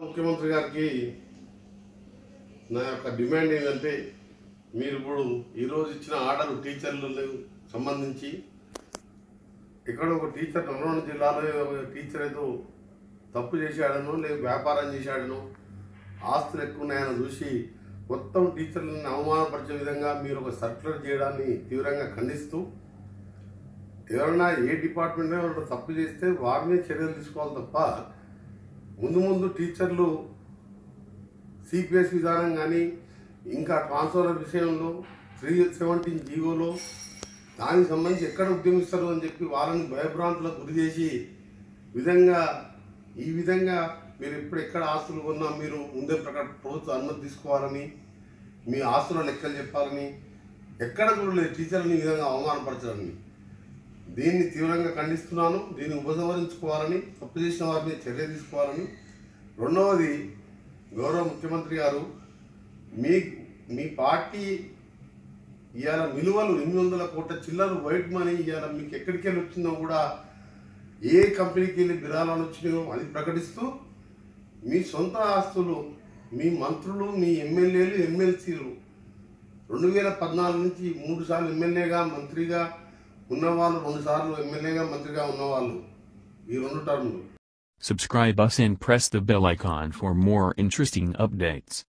ముఖ్యమంత్రి గారికి నా యొక్క డిమాండ్ ఏంటంటే మీరు ఇప్పుడు ఈరోజు ఇచ్చిన ఆర్డర్ టీచర్లకు సంబంధించి ఇక్కడ ఒక టీచర్ నల్గొండ జిల్లాలో ఒక టీచర్ ఏదో తప్పు చేశాడనో లేదు వ్యాపారం చేశాడనో ఆస్తులు ఎక్కువ ఉన్నాయని చూసి మొత్తం టీచర్లను అవమానపరిచే విధంగా మీరు ఒక సర్క్యులర్ చేయడాన్ని తీవ్రంగా ఖండిస్తూ ఎవరైనా ఏ డిపార్ట్మెంట్ తప్పు చేస్తే వారినే చర్యలు తీసుకోవాలి తప్ప ముందు టీచర్లు సిపిఎస్ విధానం కానీ ఇంకా ట్రాన్స్ఫర్ విషయంలో 317 జీవోలో దానికి సంబంధించి ఎక్కడ ఉద్యమిస్తారు అని చెప్పి వాళ్ళని భయభ్రాంతులకు గురి చేసి ఈ విధంగా మీరు ఎక్కడ ఆస్తులు కొన్నా మీరు ముందే ప్రభుత్వ అనుమతి తీసుకోవాలని మీ ఆస్తుల లెక్కలు చెప్పాలని ఎక్కడ కూడా టీచర్లని ఈ విధంగా అవమానపరచాలని దీన్ని తీవ్రంగా ఖండిస్తున్నాను. దీన్ని ఉపసంహరించుకోవాలని తప్పు చేసిన వారిని చర్య తీసుకోవాలని. రెండవది, గౌరవ ముఖ్యమంత్రి గారు మీ పార్టీ ఇవాళ విలువలు 800 కోట్ల చిల్లర వైట్ మనీ ఇవాళ మీకు ఎక్కడికి వెళ్ళి వచ్చిందో కూడా ఏ కంపెనీకి వెళ్ళి విరాళాలు వచ్చినాయో అది ప్రకటిస్తూ మీ సొంత ఆస్తులు మీ మంత్రులు మీ ఎమ్మెల్యేలు ఎమ్మెల్సీలు 2014 నుంచి 3 సార్లు ఎమ్మెల్యేగా మంత్రిగా ఉన్నవాళ్ళు 2 సార్లు ఎమ్మెల్యేగా మంత్రిగా ఉన్నవాళ్ళు ఈ 2 టర్ములు. Subscribe us and press the bell icon for more interesting updates.